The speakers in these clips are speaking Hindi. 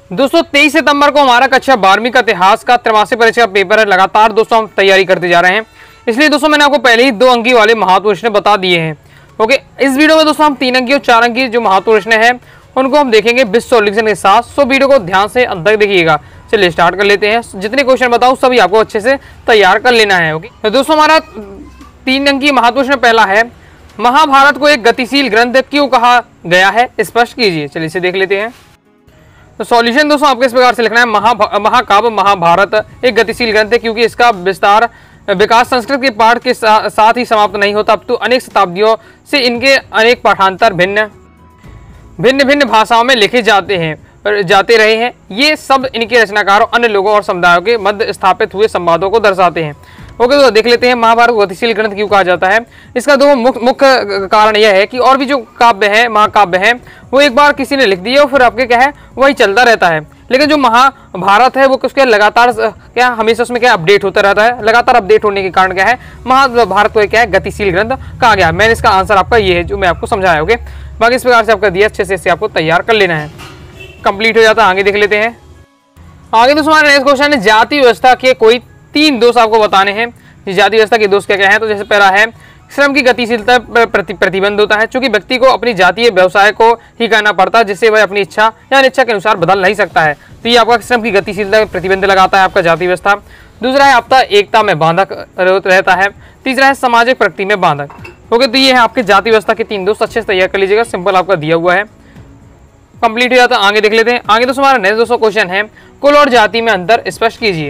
दोस्तों 23 सितंबर को हमारा कक्षा 12वीं का इतिहास का त्रैमासिक परीक्षा का पेपर है। लगातार दोस्तों हम तैयारी करते जा रहे हैं, इसलिए दोस्तों मैंने आपको पहले ही 2 अंकी वाले महत्वपूर्ण प्रश्न बता दिए हैं। ओके, इस वीडियो में दोस्तों हम 3 अंकी और 4 अंकी जो महत्वपूर्ण प्रश्न है उनको हम देखेंगे विद सॉल्यूशन के साथ। सो वीडियो को ध्यान से अंत तक देखिएगा। चलिए स्टार्ट कर लेते हैं। जितने क्वेश्चन बताऊं सभी आपको अच्छे से तैयार कर लेना है। ओके, तो दोस्तों हमारा 3 अंकी महत्वपूर्ण प्रश्न पहला है, महाभारत को एक गतिशील ग्रंथ क्यों कहा गया है, स्पष्ट कीजिए। चलिए इसे देख लेते हैं। तो सॉल्यूशन दोस्तों आपको इस प्रकार से लिखना है, महाकाव्य महाभारत एक गतिशील ग्रंथ है क्योंकि इसका विकास संस्कृत के पाठ के साथ ही समाप्त नहीं होता, अब तो अनेक शताब्दियों से इनके अनेक पाठांतर भिन्न भाषाओं में लिखे जाते रहे हैं। ये सब इनके रचनाकारों, अन्य लोगों और समुदायों के मध्य स्थापित हुए संवादों को दर्शाते हैं। ओके, तो देख लेते हैं महाभारत को गतिशील ग्रंथ क्यों कहा जाता है। इसका 2 मुख्य कारण यह है कि और भी जो काव्य है, महाकाव्य है, वो एक बार किसी ने लिख दिया और फिर आपके क्या है वही चलता रहता है। लेकिन जो महाभारत है वो उसके लगातार क्या हमेशा उसमें क्या अपडेट होता रहता है। लगातार अपडेट होने के कारण क्या है महाभारत को क्या है गतिशील ग्रंथ कहा गया। मैंने इसका आंसर आपका ये है जो मैं आपको समझाया। ओके, बाकी इस प्रकार से आपका दिया, अच्छे से इसे आपको तैयार कर लेना है। कंप्लीट हो जाता है। आगे देख लेते हैं। आगे दोस्तों हमारा नेक्स्ट क्वेश्चन है, जाति व्यवस्था के कोई 3 दोष आपको बताने हैं। जाति व्यवस्था के दोष क्या क्या है। तो जैसे पहला है श्रम की गतिशीलता प्रतिबंध होता है, चूंकि व्यक्ति को अपनी जातीय व्यवसाय को ही करना पड़ता है जिससे वह अपनी इच्छा या अनिच्छा के अनुसार बदल नहीं सकता है। तो ये आपका श्रम की गतिशीलता प्रतिबंध लगाता है आपका जाति व्यवस्था। दूसरा है आपका एकता में बांधक रहता है। तीसरा है सामाजिक प्रगति में बांधक। ओके, तो ये है आपके जाति व्यवस्था के 3 दोष। अच्छे से तैयार कर लीजिएगा, सिंपल आपका दिया हुआ है। कंप्लीट हो जाता है। आगे देख लेते हैं। आगे दोस्तों हमारा नेक्स्ट दोस्तों क्वेश्चन है, कुल और जाति में अंतर स्पष्ट कीजिए।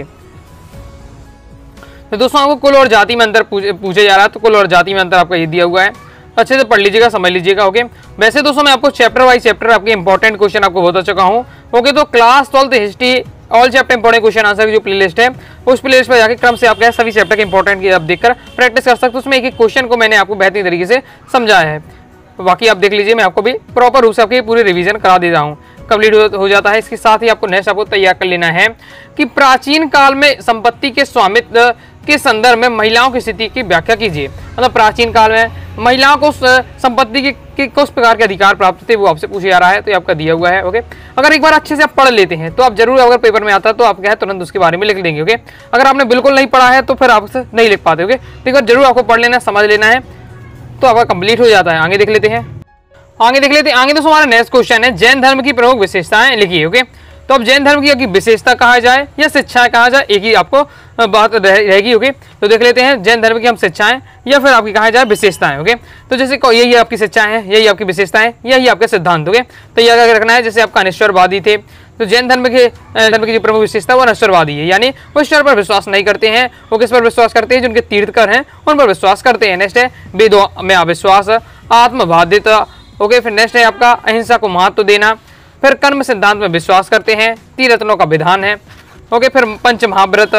तो दोस्तों आपको कुल और जाति में अंतर पूछा जा रहा है, तो कुल और जाति में अंतर आपका ये दिया हुआ है। अच्छे से पढ़ लीजिएगा, समझ लीजिएगा। ओके, वैसे दोस्तों मैं आपको चैप्टर वाइज चैप्टर आपके इंपॉर्टेंट क्वेश्चन आपको बता चुका हूँ। ओके, तो class 12th history all chapter important question answer की जो प्लेलिस्ट है उस प्लेलिस्ट पर जाकर क्रम से आप सभी चैप्टर के इंपॉर्टेंट की आप देखकर प्रैक्टिस कर सकते हो। उसमें एक क्वेश्चन को मैंने आपको बेहतरीन तरीके से समझाया है। बाकी आप देख लीजिए, मैं आपको भी प्रॉपर रूप से आपकी पूरी रिवीजन करा दे रहा हूँ। कंप्लीट हो जाता है। इसके साथ ही आपको नेक्स्ट आपको तैयार कर लेना है कि प्राचीन काल में संपत्ति के स्वामित्व के संदर्भ में महिलाओं की स्थिति की व्याख्या कीजिए। मतलब प्राचीन काल में महिलाओं को संपत्ति के किस प्रकार के अधिकार प्राप्त थे वो आपसे पूछा जा रहा है, तो ये आपका दिया हुआ है। ओके, अगर एक बार अच्छे से आप पढ़ लेते हैं तो आप जरूर, अगर पेपर में आता है तो आप क्या है तुरंत उसके बारे में लिख देंगे। ओके, अगर आपने बिल्कुल नहीं पढ़ा है तो फिर आपसे नहीं लिख पाते। ओके, लेकिन जरूर आपको पढ़ लेना है, समझ लेना है, तो आपका कंप्लीट हो जाता है। आगे देख लेते हैं। आगे दोस्तों हमारा नेक्स्ट क्वेश्चन है, जैन धर्म की प्रमुख विशेषताएं लिखिए। ओके, तो अब जैन धर्म की विशेषता कहा जाए या शिक्षाएं कहा जाए, एक ही आपको बात रहेगी। ओके, तो देख लेते हैं जैन धर्म की हम शिक्षाएं या फिर आपकी कहा जाए विशेषताएं। ओके, तो जैसे यही आपकी शिक्षाएं हैं, यही आपकी विशेषताएं, यही आपके सिद्धांत। ओके, तो यह अगर रखना है, जैसे आपका अनिश्वरवादी थे, तो जैन धर्म की जो प्रमुख विशेषता वो अनिश्वरवादी है, यानी वो ईश्वर पर विश्वास नहीं करते हैं। वो किस पर विश्वास करते हैं, जो उनके तीर्थकर हैं उन पर विश्वास करते हैं। नेक्स्ट है वेदों में अविश्वास, आत्मबाध्यता। ओके, फिर नेक्स्ट है आपका अहिंसा को महत्व देना, फिर कर्म सिद्धांत में विश्वास करते हैं, 3 रत्नों का विधान है। ओके, फिर पंच महाव्रत।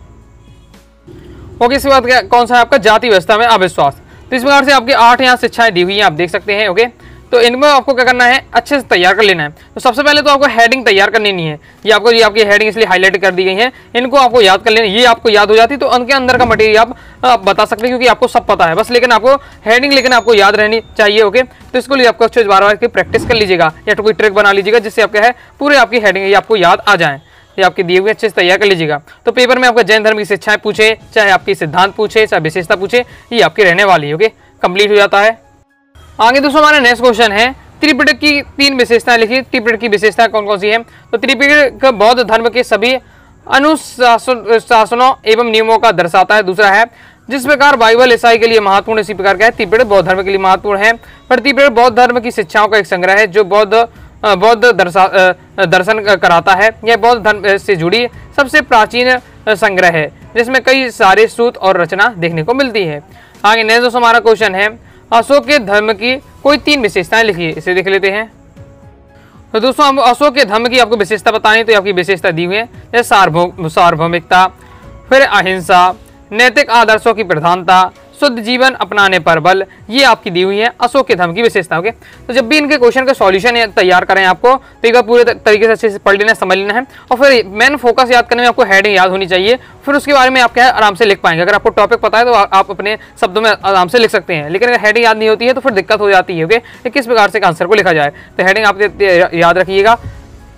ओके, इसके बाद क्या कौन सा है आपका जाति व्यवस्था में अविश्वास। तो इस प्रकार से आपकी 8 यहाँ शिक्षाएं दी हुई हैं, आप देख सकते हैं। ओके, तो इनमें आपको क्या करना है, अच्छे से तैयार कर लेना है। तो सबसे पहले तो आपको हेडिंग तैयार करनी नहीं है। ये आपकी हेडिंग इसलिए हाईलाइट कर दी गई है, इनको आपको याद कर लेना। ये आपको याद हो जाती तो उनके अंदर का मटेरियल आप बता सकते हैं, क्योंकि आपको सब पता है बस, लेकिन आपको हेडिंग लेकिन आपको याद रहनी चाहिए। ओके, तो इसको लिए आपको अच्छे से बार-बार की प्रैक्टिस कर लीजिएगा या तो कोई ट्रिक बना लीजिएगा जिससे आपका है पूरे आपकी हेडिंग ये आपको याद आ जाए। ये आपके दिए हुए अच्छे से तैयार कर लीजिएगा। तो पेपर में आपका जैन धर्म की शिक्षाएं पूछे, चाहे आपकी सिद्धांत पूछे, चाहे विशेषता पूछे, ये आपकी रहने वाली है। ओके, कंप्लीट हो जाता है। आगे दोस्तों हमारा नेक्स्ट क्वेश्चन है, त्रिपिटक की 3 विशेषताएं लिखिए। त्रिपिटक की विशेषताएं कौन कौन सी है। तो त्रिपिटक बौद्ध धर्म के सभी अनुशासनों एवं नियमों का दर्शाता है। दूसरा है जिस प्रकार बाइबल ईसाई के लिए महत्वपूर्ण इसी प्रकार का है, त्रिपिटक बौद्ध धर्म के लिए महत्वपूर्ण है। पर त्रिपिटक बौद्ध धर्म की शिक्षाओं का एक संग्रह है जो बौद्ध दर्शन कराता है। यह बौद्ध धर्म से जुड़ी सबसे प्राचीन संग्रह है जिसमें कई सारे सूत्र और रचना देखने को मिलती है। आगे नेक्स्ट दोस्तों हमारा क्वेश्चन है, अशोक के धर्म की कोई 3 विशेषताएं लिखिए। इसे देख लेते हैं। तो दोस्तों हम अशोक के धर्म की आपको विशेषता बतानी, तो आपकी विशेषता दी हुई है, जैसे सार्वभौमिकता, फिर अहिंसा, नैतिक आदर्शों की प्रधानता, शुद्ध जीवन अपनाने पर बल, ये आपकी दी हुई है अशोक के धर्म की विशेषता। ओके, तो जब भी इनके क्वेश्चन का सॉल्यूशन तैयार करें आपको तो एक पूरे तरीके से अच्छे से पढ़ लेना है, समझ लेना है, और फिर मेन फोकस याद करने में आपको हेडिंग याद होनी चाहिए। फिर उसके बारे में आप क्या है आराम से लिख पाएंगे। अगर आपको टॉपिक पता है तो आप अपने शब्दों में आराम से लिख सकते हैं, लेकिन अगर हेडिंग याद नहीं होती है तो फिर दिक्कत हो जाती है। ओके, किस प्रकार से आंसर को लिखा जाए, तो हेडिंग आप याद रखिएगा।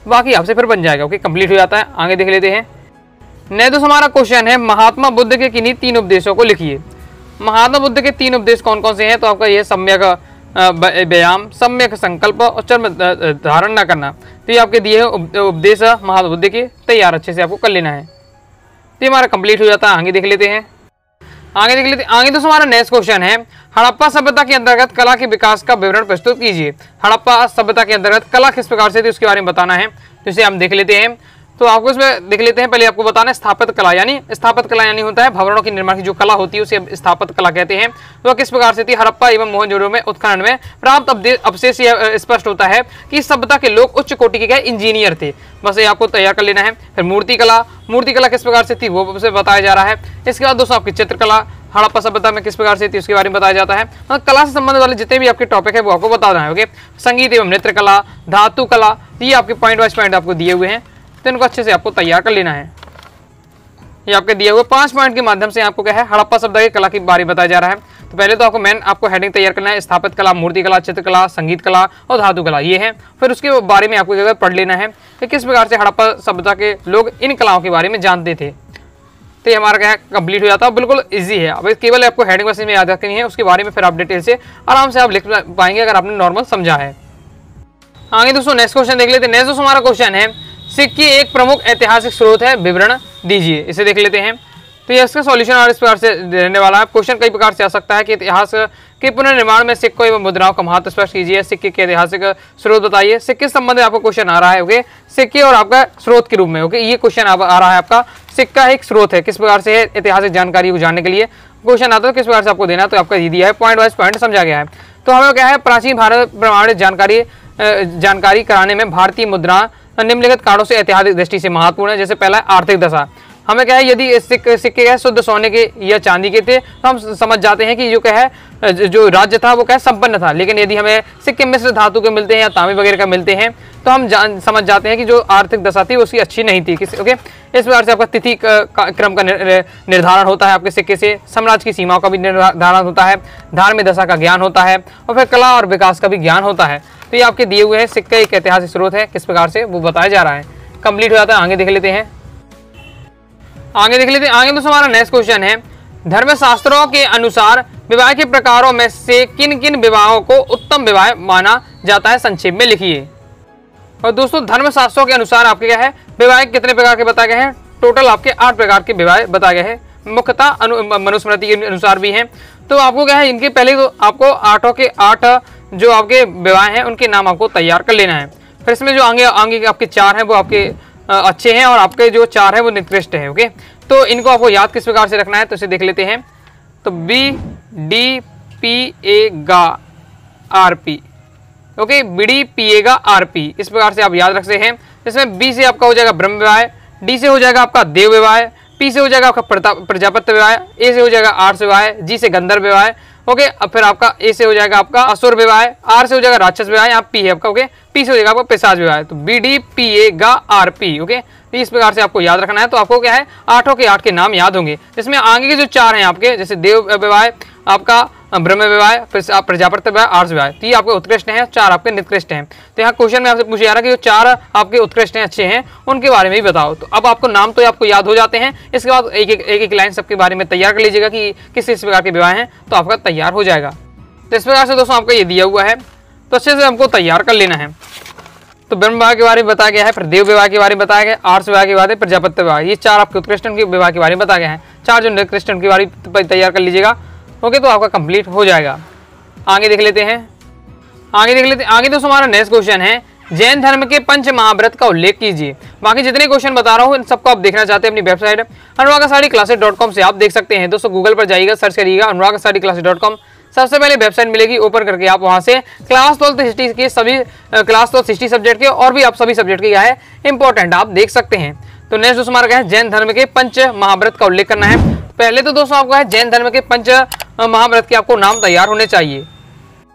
बाकी आपसे फिर बन जाएगा। ओके, कंप्लीट हो जाता है। आगे देख लेते हैं। नहीं दोस्तों, हमारा क्वेश्चन है महात्मा बुद्ध के किन्हीं 3 उपदेशों को लिखिए। महात्मा बुद्ध के 3 उपदेश कौन कौन से हैं? तो आपका ये सम्यक व्यायाम, सम्यक संकल्प और चर्म धारण न करना। तो ये आपके दिए उपदेश महात्मा बुद्ध के, तैयार अच्छे से आपको कर लेना है। तो ये हमारा कंप्लीट हो जाता है। आगे देख लेते हैं। आगे दोस्तों हमारा नेक्स्ट क्वेश्चन है हड़प्पा सभ्यता के अंतर्गत कला के विकास का विवरण प्रस्तुत कीजिए। हड़प्पा सभ्यता के अंतर्गत कला किस प्रकार से थी उसके बारे में बताना है। तो इसे हम देख लेते हैं। तो आपको इसमें देख लेते हैं। पहले आपको बताना है स्थापत्य कला यानी होता है भवनों की निर्माण की जो कला होती है उसे स्थापत्य कला कहते हैं। तो किस प्रकार से थी? हड़प्पा एवं मोहनजोदड़ो में उत्खनन में प्राप्त अवशेष स्पष्ट होता है कि इस सभ्यता के लोग उच्च कोटि के इंजीनियर थे। बस ये आपको तैयार कर लेना है। फिर मूर्ति कला किस प्रकार से थी वो उसे बताया जा रहा है। इसके बाद दोस्तों आपकी चित्रकला हड़प्पा सभ्यता में किस प्रकार से थी उसके बारे में बताया जाता है। मतलब कला से संबंधित वाले जितने भी आपके टॉपिक है वो आपको बताना है। ओके, संगीत एवं नृत्य कला, धातु कला, ये आपके पॉइंट वाइज पॉइंट आपको दिए हुए हैं। तो इनको अच्छे से आपको तैयार कर लेना है। ये आपके दिए हुए 5 पॉइंट के माध्यम से आपको क्या है हड़प्पा सभ्यता की कला के बारे में बताया जा रहा है। तो पहले तो आपको हेडिंग तैयार करना है। स्थापत्य कला, मूर्ति कला, चित्रकला, संगीत कला और धातु कला ये है। फिर उसके बारे में आपको क्या पढ़ लेना है कि किस प्रकार से हड़प्पा सभ्यता के लोग इन कलाओं के बारे में जानते थे। तो ये हमारा क्या है कंप्लीट हो जाता है। बिल्कुल इजी है। अब केवल आपको हेडिंग वैसे में याद रखनी है, उसके बारे में फिर आप डिटेल से आराम से आप लिख पाएंगे अगर आपने नॉर्मल समझा है। आगे दोस्तों नेक्स्ट क्वेश्चन देख लेते हैं। नेक्स्ट दोस्तों हमारा क्वेश्चन है सिक्के एक प्रमुख ऐतिहासिक स्रोत है, विवरण दीजिए। इसे देख लेते हैं। तो ये इसका सॉल्यूशन और इस प्रकार से रहने वाला है। क्वेश्चन कई प्रकार से आ सकता है कि इतिहास के पुनर्निर्माण में सिक्कों एवं मुद्राओं का महत्व स्पष्ट कीजिए। सिक्के के ऐतिहासिक स्रोत बताइए। सिक्के से संबंधित आपको क्वेश्चन आ रहा है। ओके, सिक्के और आपका स्रोत के रूप में। ओके, ये क्वेश्चन आ रहा है आपका। सिक्का एक स्रोत है, किस प्रकार से है ऐतिहासिक जानकारी को जानने के लिए क्वेश्चन आता है किस प्रकार से आपको देना। तो आपका ये दिया है, पॉइंट वाइज पॉइंट समझा गया है। तो हमें क्या है प्राचीन भारत प्रमाणित जानकारी कराने में भारतीय मुद्रा निम्नलिखित कारणों से ऐतिहासिक दृष्टि से महत्वपूर्ण है। जैसे पहला है आर्थिक दशा। हमें क्या है यदि सिक्के शुद्ध सोने के या चांदी के थे तो हम समझ जाते हैं कि जो क्या है जो राज्य था वो क्या है संपन्न था। लेकिन यदि हमें सिक्के मिश्र धातु के मिलते हैं या तांबे वगैरह का मिलते हैं तो हम समझ जाते हैं कि जो आर्थिक दशा थी उसकी अच्छी नहीं थी। ओके, इस प्रकार से आपका तिथि क्रम का निर्धारण होता है आपके सिक्के से। साम्राज्य की सीमाओं का भी निर्धारण होता है। धार्मिक दशा का ज्ञान होता है और फिर कला और विकास का भी ज्ञान होता है। तो ये आपके दिए हुए हैं। सिक्का एक ऐतिहासिक स्रोत है, किस प्रकार से वो बताया जा रहा है। कंप्लीट हो जाता है। आगे देख लेते हैं। आगे दोस्तों हमारा नेक्स्ट क्वेश्चन है धर्मशास्त्रों के अनुसार विवाह के प्रकारों में से किन किन विवाहों को उत्तम विवाह माना जाता है, संक्षेप में लिखिए। और दोस्तों धर्मशास्त्रों के अनुसार आपके क्या है विवाह कितने प्रकार के बताए गए हैं? टोटल आपके 8 प्रकार के विवाह बताए गए हैं। मुख्यतः मनुस्मृति के अनुसार भी हैं। तो आपको क्या है इनके पहले तो आपको 8 के 8 जो आपके विवाह हैं उनके नाम आपको तैयार कर लेना है। फिर इसमें जो आगे आपके 4 हैं वो आपके अच्छे हैं और आपके जो 4 हैं वो निकृष्ट हैं। ओके, तो इनको आपको याद किस प्रकार से रखना है तो इसे देख लेते हैं। तो BDPA RP। ओके, BD पिएगा RP, इस प्रकार से आप याद रख सकते हैं। इसमें B से आपका हो जाएगा ब्रह्म विवाह, D से हो जाएगा आपका देव विवाह, P से हो जाएगा आपका प्रजापत्य विवाह, A से हो जाएगा आर्ष विवाह, G से गंधर्व विवाह। ओके, अब फिर आपका A से हो जाएगा आपका असुर विवाह, R से हो जाएगा राक्षस विवाह, यहाँ P है आपका। ओके, P से हो जाएगा आपका पिशाच विवाह। तो BDPA RP। ओके, इस प्रकार से आपको याद रखना है। तो आपको क्या है 8 के 8 के नाम याद होंगे। जिसमें आगे के जो 4 हैं आपके जैसे देव विवाह, आपका ब्रह्म विवाह, फिर प्रजापत्य विवाह, आर्ष विवाह, तो ये आपके उत्कृष्ट हैं, 4 आपके निकृष्ट हैं। तो यहाँ क्वेश्चन में आपसे पूछा जा रहा है कि जो 4 आपके उत्कृष्ट हैं, अच्छे हैं, उनके बारे में भी बताओ। तो अब आपको नाम तो आपको याद हो जाते हैं। इसके बाद एक लाइन सबके बारे में तैयार कर लीजिएगा कि किस प्रकार के विवाह हैं, तो आपका तैयार हो जाएगा। तो इस प्रकार से दोस्तों आपका ये दिया हुआ है, तो अच्छे से हमको तैयार कर लेना है। तो ब्रह्म विवाह के बारे में बताया गया है, फिर देव विवाह के बारे में बताया गया, आर्ष विवाह के बारे में, प्रजापत्य विवाह, ये 4 आपके उत्कृष्ट के विवाह के बारे में बताया गया है। 4 जो निकृष्ट के बारे में तैयार कर लीजिएगा। ओके, तो आपका कंप्लीट हो जाएगा। आगे देख लेते हैं। आगे दोस्तों हमारा नेक्स्ट क्वेश्चन है जैन धर्म के पंच महाव्रत का उल्लेख कीजिए। बाकी जितने क्वेश्चन बता रहा हूँ इन सबको आप देखना चाहते हैं अपनी वेबसाइट anurakasariclasses.com से आप देख सकते हैं। दोस्तों गूगल पर जाइएगा, सर्च करिएगा anurakasariclasses.com, सबसे पहले वेबसाइट मिलेगी, ओपन करके आप वहां से क्लास 12 हिस्ट्री के सभी क्लास 12 हिस्ट्री सब्जेक्ट के और भी आप सभी सब्जेक्ट के क्या है इंपॉर्टेंट आप देख सकते हैं। तो नेक्स्ट दोस्तों हमारा क्या है जैन धर्म के पंच महाव्रत का उल्लेख करना है। पहले तो दोस्तों आपको है जैन धर्म के पंच महाव्रत के आपको नाम तैयार होने चाहिए।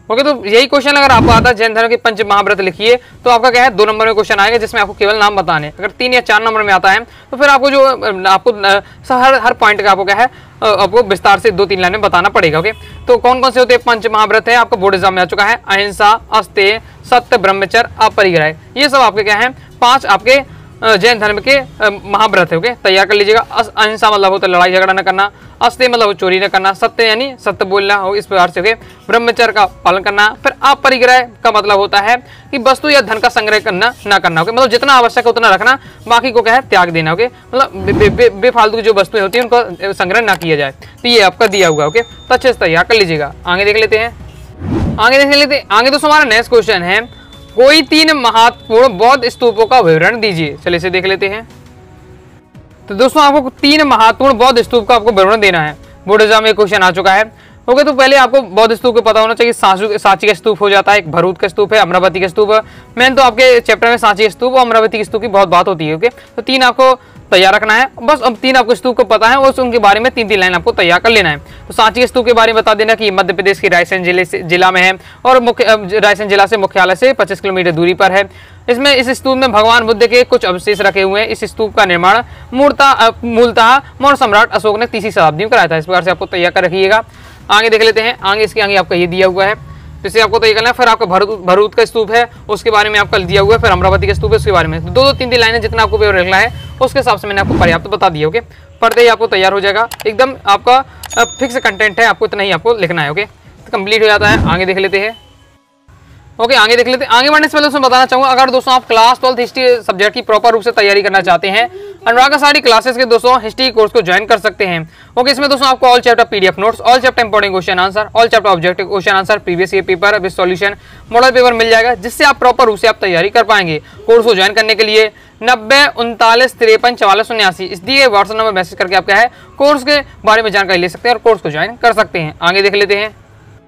ओके, तो यही क्वेश्चन अगर आपको आता है जैन धर्म के पंच महाव्रत लिखिए, तो आपका क्या है 2 नंबर में क्वेश्चन आएगा जिसमें आपको केवल नाम बताने। अगर 3 या 4 नंबर में आता है तो फिर आपको जो आपको हर पॉइंट का आपको क्या है आपको विस्तार से 2-3 लाइन में बताना पड़ेगा। ओके, तो कौन कौन से होते हैं पंच महाव्रत है आपको बोर्ड एग्जाम में आ चुका है, अहिंसा, अस्तेय, सत्य, ब्रह्मचर्य, अपरिग्रह, ये सब आपके क्या है 5 आपके जैन धर्म के महाव्रत है। ओके, तैयार कर लीजिएगा। अहिंसा मतलब होता है लड़ाई झगड़ा न करना, अस्तेय मतलब चोरी न करना, सत्य यानी सत्य बोलना हो इस प्रकार से। ओके, ब्रह्मचर्य का पालन करना, फिर अपरिग्रह का मतलब होता है कि वस्तु या धन का संग्रह करना ना करना। ओके, मतलब जितना आवश्यक है उतना रखना, बाकी को क्या है त्याग देना। ओके, मतलब बेफालतू की जो वस्तुएं होती है उनका संग्रह ना किया जाए, तो ये आपका दिया हुआ। ओके, तो अच्छे से तैयार कर लीजिएगा। आगे देख लेते हैं। आगे दोस्तों हमारा नेक्स्ट क्वेश्चन है, कोई 3 महत्वपूर्ण बौद्ध स्तूपों का विवरण दीजिए। चलिए इसे देख लेते हैं। तो दोस्तों आपको 3 महत्वपूर्ण बौद्ध स्तूप का आपको विवरण देना है। बोर्ड एग्जाम में क्वेश्चन आ चुका है। ओके, तो पहले आपको बौद्ध स्तूप को पता होना चाहिए। सांची का स्तूप हो जाता है, एक भरूच का स्तूप है, अमरावती का स्तूप है। मेन तो आपके चैप्टर में सांची का स्तूप और अमरावती के स्तूप की बहुत बात होती है। ओके, तो 3 आपको तैयार रखना है बस। अब 3 आपको स्तूप को पता है और उनके बारे में 3-3 लाइन आपको तैयार कर लेना है। तो सांची के स्तूप के बारे में बता देना कि मध्य प्रदेश के रायसेन जिला में है और रायसेन जिला से मुख्यालय से 25 किलोमीटर दूरी पर है। इसमें इस स्तूप में भगवान बुद्ध के कुछ अवशेष रखे हुए हैं। इस स्तूप का निर्माण मूलतः मौर्य सम्राट अशोक ने 3वीं शताब्दी में कराया था। इस प्रकार से आपको तैयार कर रखिएगा। आगे देख लेते हैं। इसके आगे आपका ये दिया हुआ है, इसे आपको तैयार करना है। फिर आपका भरूच का स्तूप है, उसके बारे में आपका दिया हुआ है। फिर अमरावती का स्तूप है, उसके बारे में 2-3 लाइनें जितना आपको विवरण लिखना है उसके हिसाब से मैंने आपको पर्याप्त बता दिया। ओके, पढ़ते ही आपको तैयार हो जाएगा। एकदम आपका फिक्स कंटेंट है, आपको इतना ही आपको लिखना है। ओके, तो कंप्लीट हो जाता है। आगे देख लेते हैं। ओके, आगे देख लेते हैं। आगे बढ़ने से पहले दोस्तों बताना चाहूंगा, अगर दोस्तों आप क्लास 12 हिस्ट्री सब्जेक्ट की प्रॉपर रूप से तैयारी करना चाहते हैं, अनुराग आचार्य क्लासेस के दोस्तों हिस्ट्री कोर्स को ज्वाइन कर सकते हैं। ओके, इसमें दोस्तों आपको all chapter PDF notes, all chapter important question answer, all chapter objective question answer, previous year paper with solution, model paper मिल जाएगा, जिससे आप प्रॉपर रूप से आप तैयारी कर पाएंगे। कोर्स को ज्वाइन करने के लिए 90 39 53 44 79 इस दिए व्हाट्सएप नंबर मैसेज करके आप क्या है कोर्स के बारे में जानकारी ले सकते हैं और कोर्स को ज्वाइन कर सकते हैं। आगे देख लेते हैं।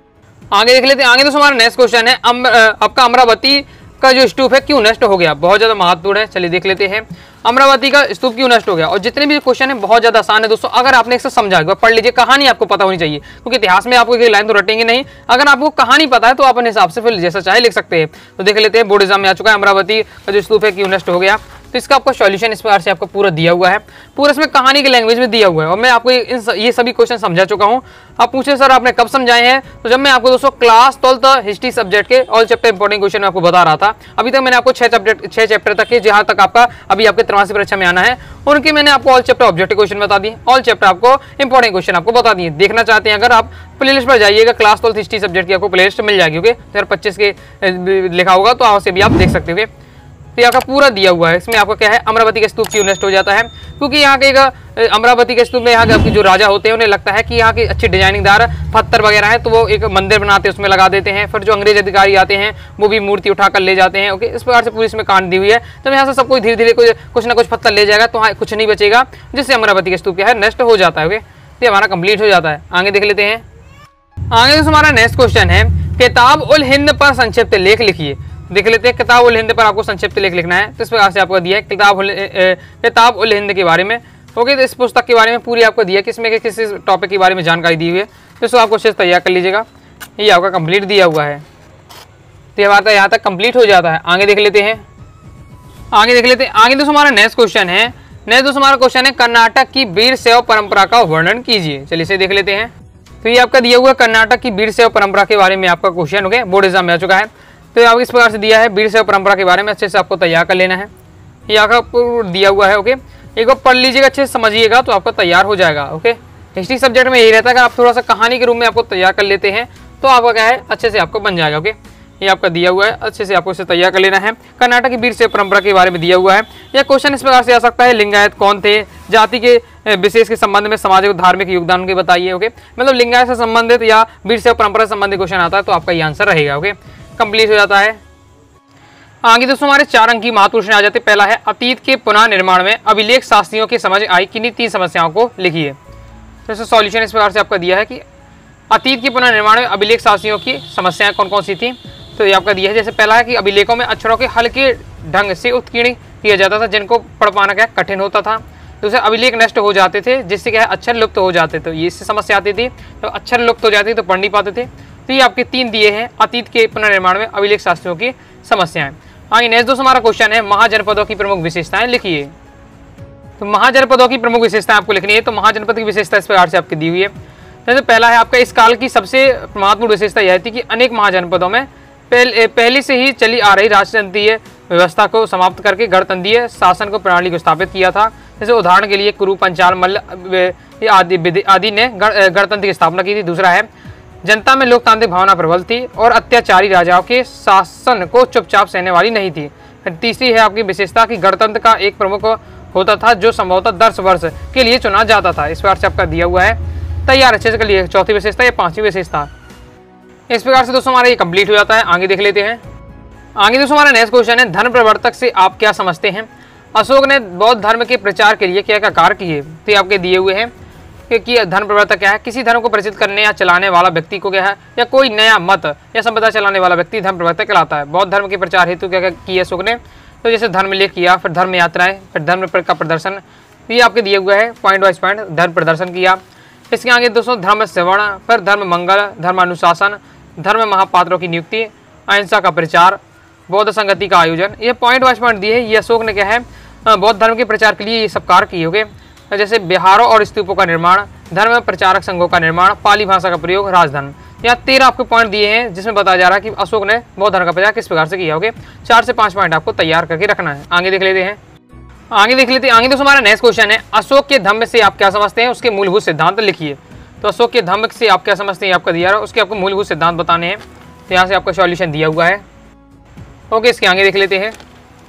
आगे दोस्तों हमारा नेक्स्ट क्वेश्चन है, आपका अमरावती का जो स्तूप है क्यों नष्ट हो गया? बहुत ज्यादा महत्वपूर्ण है। चलिए देख लेते हैं, अमरावती का स्तूप क्यों नष्ट हो गया। और जितने भी क्वेश्चन है बहुत ज्यादा आसान है दोस्तों, अगर आपने एक समझा पढ़ लीजिए। कहानी आपको पता होनी चाहिए, क्योंकि इतिहास में आपको एक लाइन तो रटेंगे नहीं। अगर आपको कहानी पता है तो आप अपने हिसाब से फिर जैसा चाहे लिख सकते हैं। तो देख लेते हैं, बोर्ड एग्जाम में आ चुका है, अमरावती का जो स्तूप है क्यों नष्ट हो गया। तो इसका आपका सॉल्यूशन इस प्रकार से आपको पूरा दिया हुआ है, पूरा इसमें कहानी की लैंग्वेज में दिया हुआ है। और मैं आपको ये सभी क्वेश्चन समझा चुका हूँ। आप पूछे सर आपने कब समझाए हैं, तो जब मैं आपको दोस्तों क्लास 12 हिस्ट्री सब्जेक्ट के ऑल चैप्टर इंपॉर्टेंट क्वेश्चन आपको बता रहा था। अभी तक मैंने आपको 6 चैप्टर तक के, जहां तक आपका अभी आपके 83 परीक्षा में आना है, उनके मैंने आपको ऑल चैप्टर ऑब्जेक्टिव क्वेश्चन बता दिए, ऑल चैप्टर आपको इंपॉर्टेंट क्वेश्चन आपको बता दिए। देखना चाहते हैं अगर आप प्लेलिस्ट पर जाइएगा, क्लास 12 हिस्ट्री सब्जेक्ट की आपको प्लेलिस्ट मिल जाएगी। ओके, 2025 के लिखा होगा तो वहां से भी आप देख सकते हो। तो यहाँ का पूरा दिया हुआ है। इसमें आपका क्या है, अमरावती का स्तूप क्यों नष्ट हो जाता है, क्योंकि यहाँ के अमरावती के स्तूप में यहाँ के आपके जो राजा होते हैं उन्हें लगता है कि यहाँ की अच्छी डिजाइनिंगदार पत्थर वगैरह है, तो वो एक मंदिर बनाते हैं उसमें लगा देते हैं। फिर जो अंग्रेज अधिकारी आते हैं वो भी मूर्ति उठाकर ले जाते हैं। ओके, इस प्रकार से पूरी इसमें कांड दी हुई है। जब यहाँ से सब कुछ धीरे धीरे कुछ ना कुछ पत्थर ले जाएगा तो कुछ नहीं बचेगा, जिससे अमरावती का स्तूप क्या है नष्ट हो जाता है। ओके, तो हमारा कंप्लीट हो जाता है। आगे देख लेते हैं। आगे हमारा नेक्स्ट क्वेश्चन है, किताब उल हिंद पर संक्षिप्त लेख लिखिए। देख लेते हैं, किताब उल हिंद पर आपको संक्षिप्त लेख लिखना है। तो इस प्रकार से आपको दिया है किताब उल हिंद के बारे में। ओके, तो इस पुस्तक के बारे में पूरी आपको दिया है, किसमें किस टॉपिक के बारे में जानकारी दी हुई है। तो इसको आपको अच्छे से तैयार कर लीजिएगा। ये आपका कंप्लीट दिया हुआ है। तो हमारा यहाँ तक कंप्लीट हो जाता है। आगे देख लेते हैं। आगे दोस्तों हमारा नेक्स्ट क्वेश्चन है, कर्नाटक की वीर शैव परंपरा का वर्णन कीजिए। चलिए इसे देख लेते हैं। तो ये आपका दिया हुआ कर्नाटक की वीर शैव परंपरा के बारे में आपका क्वेश्चन हो गया, बोर्ड एग्जाम में आ चुका है। तो आपको इस प्रकार से दिया है, वीर शैव परंपरा के बारे में अच्छे से आपको तैयार कर लेना है। ये आपका दिया हुआ है। ओके, एक बार पढ़ लीजिएगा, अच्छे से समझिएगा तो आपका तैयार हो जाएगा। ओके, हिस्ट्री सब्जेक्ट में यही रहता है, अगर आप थोड़ा सा कहानी के रूप में आपको तैयार कर लेते हैं तो आपका क्या है अच्छे से आपको बन जाएगा। ओके, ये आपका दिया हुआ है, अच्छे से आपको इसे तैयार कर लेना है। कर्नाटक की वीर शैव परंपरा के बारे में दिया हुआ है। यह क्वेश्चन इस प्रकार से आ सकता है, लिंगायत कौन थे, जाति के विशेष के संबंध में सामाजिक और धार्मिक योगदान के बताइए। ओके, मतलब लिंगायत से संबंधित या वीर शैव परंपरा से संबंधित क्वेश्चन आता है तो आपका ये आंसर रहेगा। ओके, कंप्लीट हो जाता है। आगे दोस्तों हमारे 4 अंक की महत्वपूर्ण प्रश्न आ जाते हैं। पहला है, अतीत के पुनः निर्माण में अभिलेख शास्त्रियों की समझ आई किन्हीं 3 समस्याओं को लिखिए। तो इसका सॉल्यूशन इस प्रकार से आपका दिया है कि अतीत के पुनः निर्माण में अभिलेख शास्त्रियों की समस्याएं कौन कौन सी थी। तो ये आपका दिया है, जैसे पहला है कि अभिलेखों में अक्षरों के हल्के ढंग से उत्कीर्ण किया जाता था, जिनको पढ़ पाना क्या कठिन होता था। दूसरा, अभिलेख नष्ट हो जाते थे, जिससे क्या है अक्षर लुप्त हो जाते थे, ये इससे समस्या आती थी। तो अक्षर लुप्त हो जाती तो पढ़ नहीं पाते थे। तो ये आपके 3 दिए हैं अतीत के पुनर्निर्माण में अभिलेख शास्त्रियों की समस्याएं। आगे नेक्स्ट दोस्तों हमारा क्वेश्चन है महाजनपदों की प्रमुख विशेषताएं लिखिए। तो महाजनपदों की प्रमुख विशेषताएं आपको लिखनी है। तो महाजनपद की विशेषता इस प्रकार से आपकी दी हुई है। जैसे पहला है आपका इस काल की सबसे महत्वपूर्ण विशेषता यह थी कि अनेक महाजनपदों में पहले से ही चली आ रही राजतंत्रीय व्यवस्था को समाप्त करके गणतंत्रीय शासन को प्रणाली को स्थापित किया था। जैसे उदाहरण के लिए कुरु, पंचाल, मल्ल आदि ने गणतंत्र की स्थापना की थी। दूसरा है जनता में लोकतांत्रिक भावना प्रबल थी और अत्याचारी राजाओं के शासन को चुपचाप सहने वाली नहीं थी। तीसरी है आपकी विशेषता कि गणतंत्र का एक प्रमुख होता था जो संभवतः 10 वर्ष के लिए चुना जाता था। इस प्रकार से आपका दिया हुआ है। तैयार अच्छे से कर लिए। चौथी विशेषता या 5वीं विशेषता। इस प्रकार से दोस्तों हमारा ये कंप्लीट हो जाता है। आगे देख लेते हैं। आगे दोस्तों हमारा नेक्स्ट क्वेश्चन है धर्म प्रवर्तक से आप क्या समझते हैं। अशोक ने बौद्ध धर्म के प्रचार के लिए क्या क्या कार्य किए। तो ये आपके दिए हुए हैं कि धर्म प्रवर्तक क्या है, किसी धर्म को प्रसिद्ध करने या चलाने वाला व्यक्ति को क्या है, या कोई नया मत या संप्रदाय चलाने वाला व्यक्ति धर्म प्रवर्तक कहलाता है। बौद्ध धर्म के प्रचार हेतु क्या क्या किया अशोक ने। तो जैसे धर्म लेख किया, फिर धर्म यात्राएं, फिर धर्म का प्रदर्शन। ये आपके दिए हुए है पॉइंट वाइज पॉइंट। धर्म प्रदर्शन किया। इसके आगे दोस्तों धर्म श्रवण, फिर धर्म मंगल, धर्मानुशासन, धर्म महापात्रों की नियुक्ति, अहिंसा का प्रचार, बौद्ध संगति का आयोजन। ये पॉइंट वाइज पॉइंट दिए। ये अशोक ने क्या है बौद्ध धर्म के प्रचार के लिए ये सब कार्य किए होंगे। जैसे बिहारों और स्तूपों का निर्माण, धर्म प्रचारक संघों का निर्माण, पाली भाषा का प्रयोग, राजधर्म। यहाँ 13 आपके पॉइंट दिए हैं जिसमें बताया जा रहा है कि अशोक ने बौद्ध धर्म का प्रचार किस प्रकार से किया होगा। 4 से 5 पॉइंट आपको तैयार करके रखना है। आगे देख लेते हैं। आगे दोस्तों हमारा नेक्स्ट क्वेश्चन है अशोक के धम्म से आप क्या समझते हैं, उसके मूलभूत सिद्धांत लिखिए। तो अशोक के धम्म से आप क्या समझते हैं आपका दिया रहा है, उसके आपको मूलभूत सिद्धांत बताने हैं। तो यहाँ से आपका सॉल्यूशन दिया हुआ है। ओके, इसके आगे देख लेते हैं।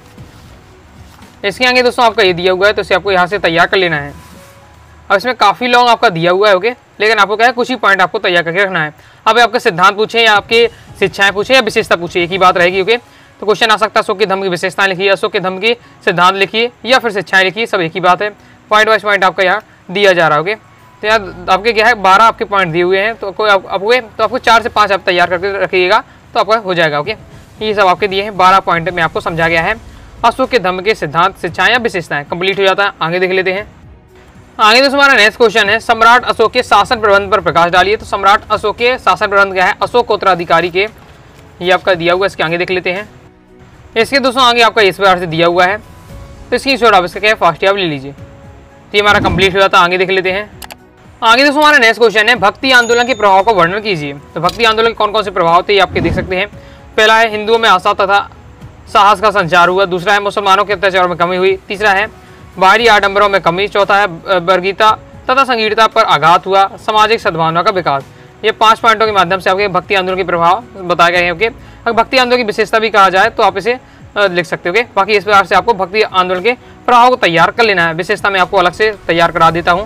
इसके आगे दोस्तों आपका ये दिया हुआ है, तो इसे आपको यहाँ से तैयार कर लेना है। अब इसमें काफ़ी लॉन्ग आपका दिया हुआ है, ओके, लेकिन आपको क्या है कुछ ही पॉइंट आपको तैयार करके रखना है। अब आपके सिद्धांत पूछे या आपके शिक्षाएं पूछे या विशेषता पूछे, एक ही बात रहेगी। ओके, तो क्वेश्चन आ सकता है अशोक के धम्म की विशेषताएं लिखिए, अशोक के धम्म की सिद्धांत लिखिए या फिर शिक्षाएं लिखिए, सब एक ही बात है। पॉइंट वाइज पॉइंट आपका यहाँ दिया जा रहा है। ओके, तो यार आपके क्या है 12 आपके पॉइंट दिए हुए हैं। तो कोई आपको 4 से 5 आप तैयार करके रखिएगा तो आपका हो जाएगा। ओके, ये सब आपके दिए हैं 12 पॉइंट में आपको समझा गया है। अशोक के धम्म के सिद्धांत, शिक्षाएं या विशेषताएं कंप्लीट हो जाता है। आगे देख लेते हैं। आगे दोस्तों हमारा नेक्स्ट क्वेश्चन है सम्राट अशोक के शासन प्रबंध पर प्रकाश डालिए। तो सम्राट अशोक के शासन प्रबंध क्या है, अशोक के उत्तराधिकारी के, ये आपका दिया हुआ है। इसके आगे देख लेते हैं। इसके दोस्तों आगे आपका इस प्रकार से दिया हुआ है, तो इसकी शॉर्ट आप इसका क्या है फास्ट आप ले लीजिए। तो ये हमारा कंप्लीट हो जाता है। आगे देख लेते हैं। आगे दोस्तों हमारा नेक्स्ट क्वेश्चन है भक्ति आंदोलन के प्रभाव का वर्णन कीजिए। तो भक्ति आंदोलन के कौन कौन से प्रभाव थे ये आपके देख सकते हैं। पहला है हिंदुओं में आस्था तथा साहस का संचार हुआ। दूसरा है मुसलमानों के अत्याचारों में कमी हुई। तीसरा है बाहरी आडंबरों में कमी। चौथा है वर्गीयता तथा संगीतता पर आघात हुआ। सामाजिक सद्भावना का विकास। ये 5 पॉइंटों के माध्यम से आपके भक्ति आंदोलन के प्रभाव बताए गए हैं। ओके, अगर भक्ति आंदोलन की विशेषता भी कहा जाए तो आप इसे लिख सकते हो। बाकी इस प्रकार से आपको भक्ति आंदोलन के प्रभाव को तैयार कर लेना है। विशेषता मैं आपको अलग से तैयार करा देता हूँ।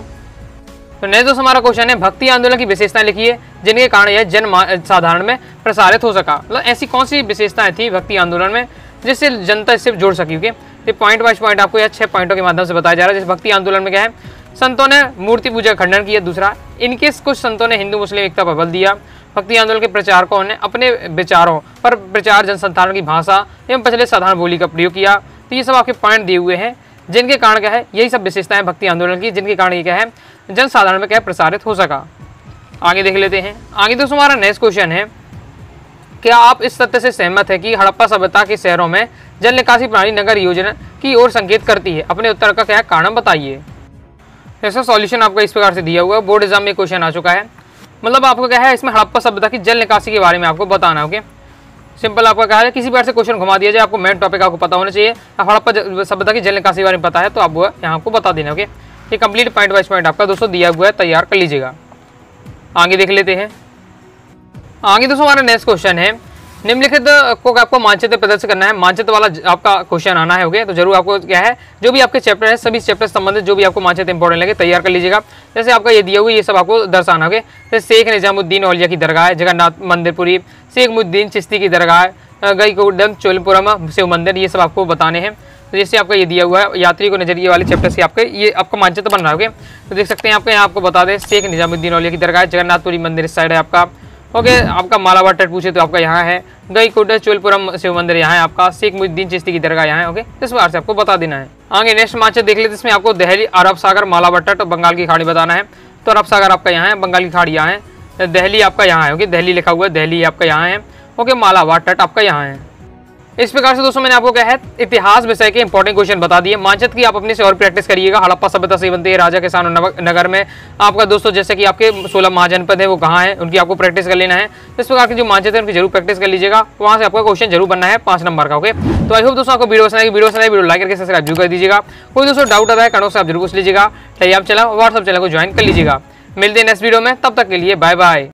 तो नेक्स्ट दोस्तों हमारा क्वेश्चन है भक्ति आंदोलन की विशेषताएं लिखिए जिनके कारण यह जन साधारण में प्रसारित हो सका। मतलब ऐसी कौन सी विशेषताएं थी भक्ति आंदोलन में जिससे जनता इससे जुड़ सकी। ओके, ये पॉइंट वाइज पॉइंट आपको यह 6 पॉइंटों के माध्यम से बताया जा रहा है। जैसे भक्ति आंदोलन में क्या है, संतों ने मूर्ति पूजा का खंडन किया। दूसरा, इनके कुछ संतों ने हिंदू मुस्लिम एकता पर बल दिया। भक्ति आंदोलन के प्रचारकों ने अपने विचारों पर प्रचार जनसंधारण की भाषा एवं पिछले साधारण बोली का प्रयोग किया। तो ये सब आपके पॉइंट दिए हुए हैं जिनके कारण क्या है, यही सब विशेषताएं भक्ति आंदोलन की जिनके कारण ये क्या है जनसाधारण में क्या प्रसारित हो सका। आगे देख लेते हैं। आगे दोस्तों हमारा नेक्स्ट क्वेश्चन है क्या आप इस तथ्य से सहमत है कि हड़प्पा सभ्यता के शहरों में जल निकासी प्रणाली नगर योजना की ओर संकेत करती है। अपने उत्तर का क्या कारण बताइए। इसका सॉल्यूशन आपका इस प्रकार से दिया हुआ है। बोर्ड एग्जाम में क्वेश्चन आ चुका है। मतलब आपको क्या है इसमें हड़प्पा सभ्यता की जल निकासी के बारे में आपको बताना है। ओके, सिंपल आपका क्या है किसी बार से क्वेश्चन घुमा दिया जाए, आपको मेन टॉपिक आपको पता होना चाहिए। हड़प्पा सभ्यता की जल निकासी के बारे में पता है तो आप वो यहाँ आपको बता देना। ओके, ये कंप्लीट पॉइंट वाइज पॉइंट आपका दोस्तों दिया हुआ है, तैयार कर लीजिएगा। आगे देख लेते हैं। आगे दोस्तों हमारा नेक्स्ट क्वेश्चन है निम्नलिखित को आपको मानचित्र प्रदर्शित करना है। मानचित्र वाला आपका क्वेश्चन आना है। ओके, तो जरूर आपको क्या है जो भी आपके चैप्टर है सभी चैप्टर से संबंधित जो भी आपको मानचित्र इंपॉर्टेंट लगे तैयार कर लीजिएगा। जैसे आपका ये दिया हुआ ये सब आपको दर्शाना है। जैसे शेख निजामुद्दीन औलिया की दरगाह, जगन्नाथ मंदिरपुरी, शेख मुद्दीन चिश्ती की दरगाह, गईकोडम चोलपुरम शिव मंदिर, ये सब आपको बताने हैं। तो जैसे आपका ये दिया हुआ है यात्री को नजरिए वाले चैप्टर से आपके ये आपका मानचित्र बन रहा है। तो देख सकते हैं आपके यहाँ आपको बता दें शेख निजामुद्दीन औलिया की दरगाह, जगन्नाथपुरी मंदिर इस साइड है आपका। ओके, आपका मालाबार तट पूछे तो आपका यहाँ है, गईकोट चोलपुरम शिव मंदिर यहाँ है आपका, शेख मुद्दीन चिश्ती की दरगाह यहाँ है। ओके, इस बार से आपको बता देना है। आगे नेक्स्ट मानचित्र देख लेते हैं। इसमें आपको दिल्ली, अरब सागर, मालाबार तट और बंगाल की खाड़ी बताना है। तो अरब सागर आपका यहाँ है, बंगाल की खाड़ी यहाँ है, दिल्ली आपका यहाँ है। ओके, दिल्ली लिखा हुआ है, दिल्ली आपका यहाँ है। ओके, मालाबार तट आपका यहाँ है। इस प्रकार से दोस्तों मैंने आपको क्या है इतिहास विषय के इंपॉर्टेंट क्वेश्चन बता दिए। मानचित्र की आप अपने से और प्रैक्टिस करिएगा। हड़प्पा सभ्यता से बनती है, राजा किसान नगर में आपका दोस्तों जैसे कि आपके 16 महाजनपद है वो कहाँ है, उनकी आपको प्रैक्टिस कर लेना है। इस प्रकार के जो मानचित्र है उनकी जरूर प्रैक्टिस कर लीजिएगा, वहाँ से आपका क्वेश्चन जरूर बनना है 5 नंबर का। ओके, तो आई होप दोस्तों आपको वीडियो पसंद आएगी। वीडियो लाइक करके सब्सक्राइब जरूर कर दीजिएगा। कोई दोस्तों डाउट आता है कमेंट से आप जरूर पूछ लीजिएगा। टेलीग्राम चैनल, व्हाट्सएप चैनल को ज्वाइन कर लीजिएगा। मिलते हैं नेक्स्ट वीडियो में, तब तक के लिए बाय बाय।